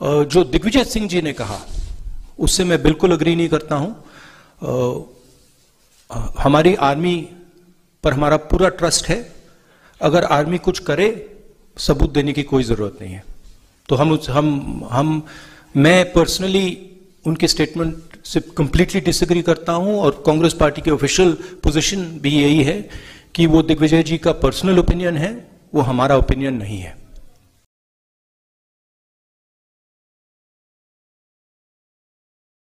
जो दिग्विजय सिंह जी ने कहा उससे मैं बिल्कुल अग्री नहीं करता हूं। हमारी आर्मी पर हमारा पूरा ट्रस्ट है। अगर आर्मी कुछ करे, सबूत देने की कोई जरूरत नहीं है। तो मैं पर्सनली उनके स्टेटमेंट से कंप्लीटली डिसएग्री करता हूं, और कांग्रेस पार्टी की ऑफिशियल पोजीशन भी यही है कि वो दिग्विजय जी का पर्सनल ओपिनियन है, वो हमारा ओपिनियन नहीं है।